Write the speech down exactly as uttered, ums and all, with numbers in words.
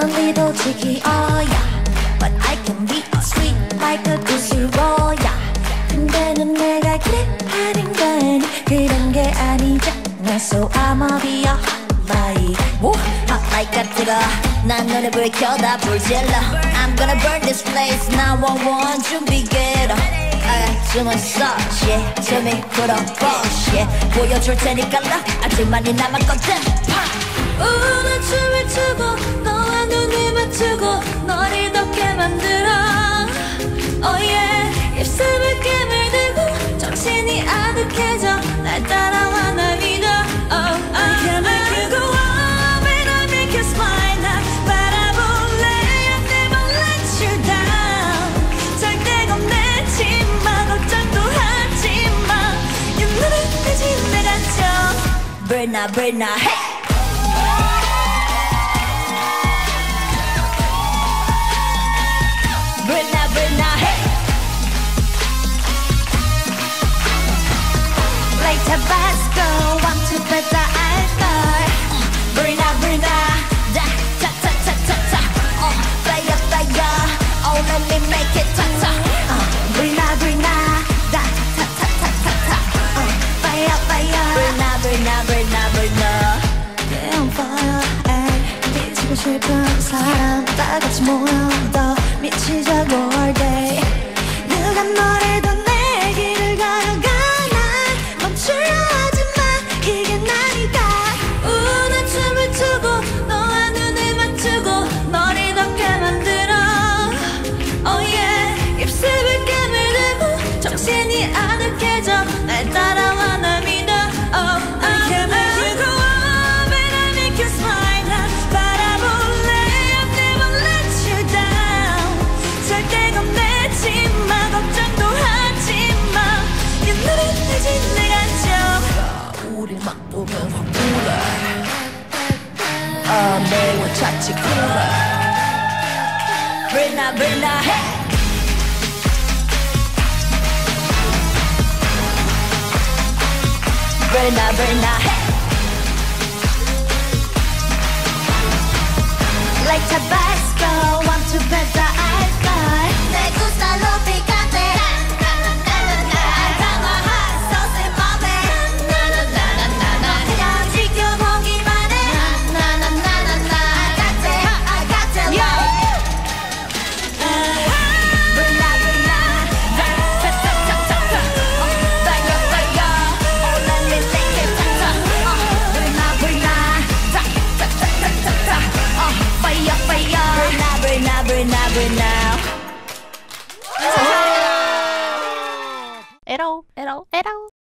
솔직히 oh yeah But I can be sweet like a 두시로야 근데는 내가 기대하는 건 그런 게 아니잖아 So I'ma be a hot like Woo, hot like a 뜨거 난 너네 불 켜다 불 질러 I'm gonna burn this place nine one one 준비해라 숨은 써 shit 숨이 불어 bullshit 보여줄 테니까 나 아직 많이 남았거든 우는 춤을 추고 너와 눈을 맞추고 너를 덥게 만들어 Oh yeah 입술을 깨물들고 정신이 아득해져 날 따라와 날 믿어 Oh oh I can't make you go up and I make you smile 나 바라볼래 I never let you down 절대 겁내지 마 걱정도 하지 마 이 눈을 뜨지 내가 줘 Burn up burn up hey Burn up, burn up, hey Like Tabasco, want to bet the alcohol Burn up, burn up, da, ta, ta, ta, ta, ta Oh, fire, fire, oh, let me make it ta, ta uh, Burn up, burn up, da, ta, ta, ta, ta, ta uh, Fire, fire Burn up, burn up, burn up, burn up Yeah, I'm fire, ay 미치고 싶은 사람 다 같이 모여 더 미치자고 all day 누가 뭐래도 내 길을 걸어가 날 멈추려 하지마 이게 나니까 우는 춤을 추고 너와 눈을 맞추고 너를 덥게 만들어 Oh yeah 입술을 깨물들고 정신이 아득해져 날 따라와 날 믿어 Oh I can't make you go up and I make you smile 나 바라볼래 I never let you down 절대 겁내지 마 걱정도 하지 마이 눈을 뜨지 내가 줘 우리 막 보면 확 불어 아 매워 자칫 굴어 Burn up burn up hey Burn up burn up hey Like Tabasco want to bet the alcohol 내 gusta lo picante 알잖아 hot sauce in my bed 나나나나나 그냥 지켜보기만 해 나나나나나 I got it I got it Burn up burn up 타타타타타 Fire fire Oh let me make it 타타 Burn up burn up 타타타타타 Fire fire Burn up burn up burn up burn up 에러 에러 에러